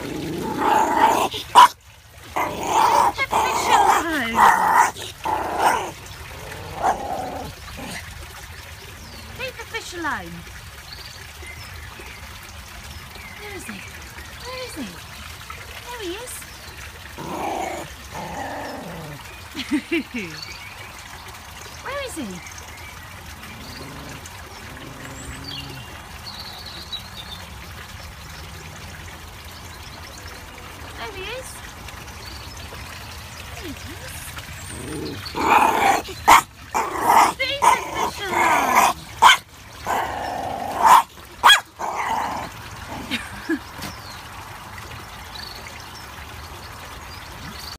The fish alone. Leave the fish alone. Where is he? Where is he? There he is. Where is he? There he is. There he is.